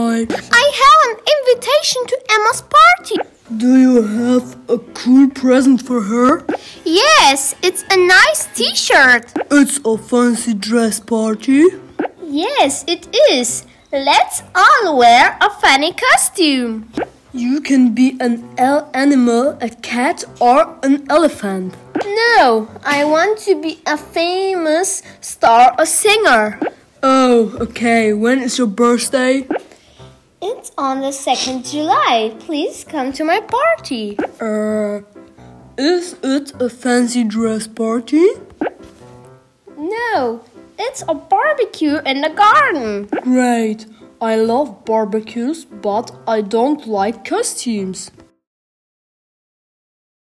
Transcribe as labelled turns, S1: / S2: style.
S1: Hi.
S2: I have an invitation to Emma's party.
S1: Do you have a cool present for her?
S2: Yes, it's a nice t-shirt.
S1: It's a fancy dress party.
S2: Yes, it is. Let's all wear a funny costume.
S1: You can be an animal, a cat, or an elephant.
S2: No, I want to be a famous star or singer.
S1: Oh, okay. When is your birthday?
S2: It's on the 2nd July. Please come to my party.
S1: Is it a fancy dress party?
S2: No, it's a barbecue in the garden.
S1: Great. I love barbecues, but I don't like costumes.